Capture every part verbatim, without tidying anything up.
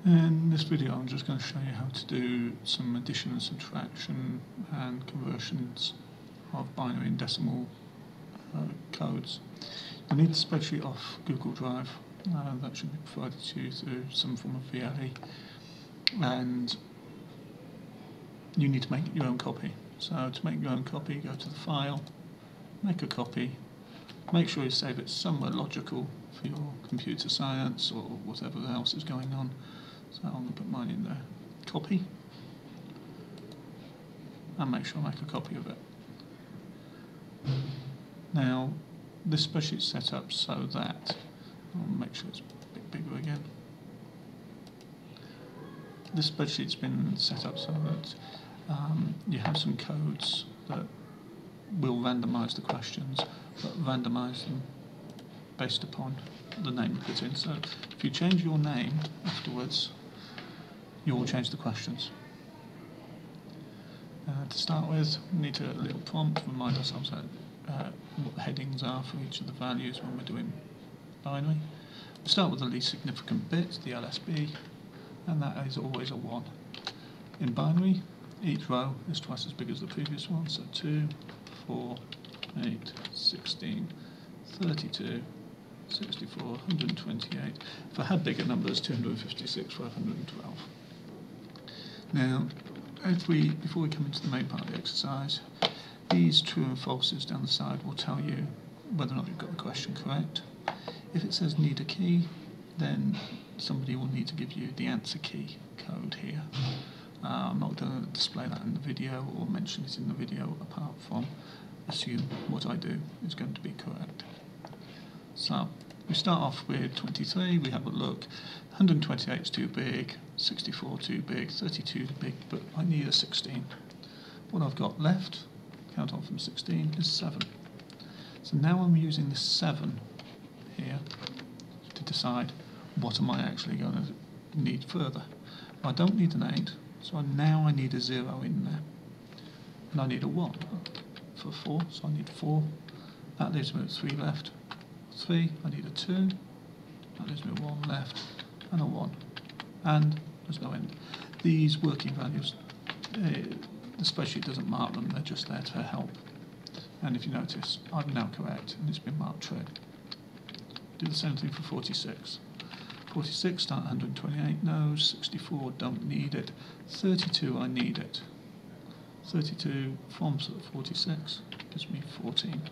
In this video I'm just going to show you how to do some addition and subtraction and conversions of binary and decimal uh, codes. You need the spreadsheet off Google Drive, uh, that should be provided to you through some form of V L E, and you need to make your own copy. So to make your own copy, go to the file, make a copy, make sure you save it somewhere logical for your computer science or whatever else is going on. So I'm going to put mine in there, copy, and make sure I make a copy of it. Now this spreadsheet's set up so that, I'll make sure it's a bit bigger again. This spreadsheet's been set up so that um, you have some codes that will randomise the questions, but randomise them based upon the name you put in. So if you change your name afterwards, you will change the questions. Uh, to start with, we need a little prompt to remind ourselves that, uh, what the headings are for each of the values when we're doing binary. We start with the least significant bit, the L S B, and that is always a one. In binary, each row is twice as big as the previous one, so two, four, eight, sixteen, thirty-two, sixty-four, one hundred twenty-eight. If I had bigger numbers, two hundred fifty-six, five hundred twelve. Now, if we, before we come into the main part of the exercise, these true and falses down the side will tell you whether or not you've got the question correct. If it says need a key, then somebody will need to give you the answer key code here. Uh, I'm not going to display that in the video or mention it in the video apart from assume what I do is going to be correct. So we start off with twenty-three, we have a look, one hundred twenty-eight is too big, sixty-four too big, thirty-two too big, but I need a sixteen. What I've got left, count on from sixteen, is seven. So now I'm using this seven here to decide what am I actually going to need further. I don't need an eight, so now I need a zero in there. And I need a one for four, so I need four. That leaves me with three left. three, I need a two. That leaves me with one left, and a one. And there's no end. These working values, uh, the spreadsheet doesn't mark them, they're just there to help. And if you notice, I'm now correct, and it's been marked true. Do the same thing for forty-six. forty-six, start one hundred twenty-eight, no. sixty-four, don't need it. thirty-two, I need it. thirty-two from forty-six gives me fourteen.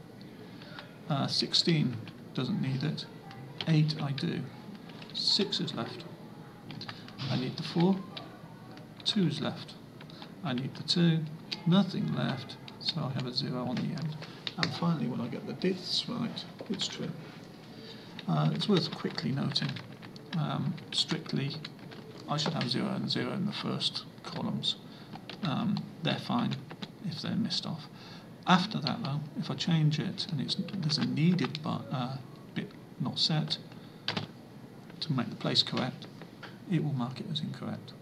Uh, sixteen doesn't need it. eight, I do. six is left. I need the four. two is left. I need the two. Nothing left, so I have a zero on the end. And finally, when I get the diths right, it's true. Uh, it's worth quickly noting, um, strictly, I should have zero and zero in the first columns. Um, they're fine if they're missed off. After that, though, if I change it and it's, there's a needed but, uh, bit not set to make the place correct, it will mark it as incorrect.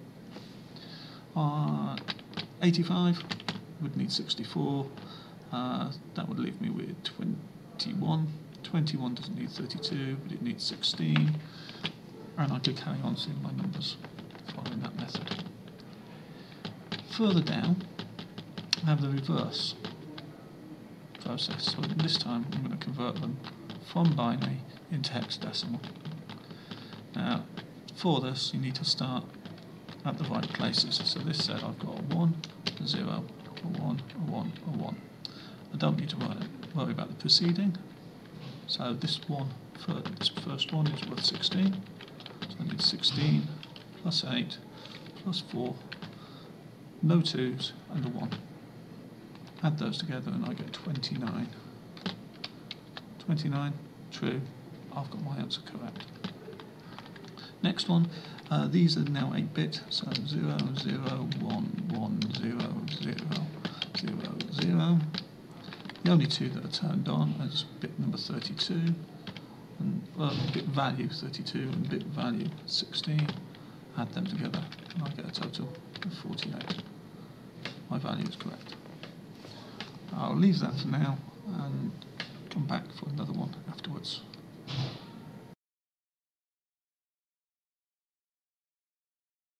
Uh, eighty-five would need sixty-four. Uh, that would leave me with twenty-one. twenty-one doesn't need thirty-two, but it needs sixteen. And I could carry on seeing my numbers following that method. Further down, I have the reverse process. So this time I'm going to convert them from binary into hexadecimal. Now, for this, you need to start at the right places. So this said I've got a one, a zero, a one, a one, a one. I don't need to worry, worry about the preceding. So this one, this first one is worth sixteen. So I need sixteen plus eight plus four, no twos, and a one. Add those together and I get twenty-nine. twenty-nine, true. I've got my answer correct. Next one, uh, these are now eight bit, so zero, zero, one, one, zero, zero, zero, zero. The only two that are turned on is bit number thirty-two, and well, bit value thirty-two and bit value sixteen. Add them together and I get a total of forty-eight. My value is correct. I'll leave that for now and come back for another one afterwards.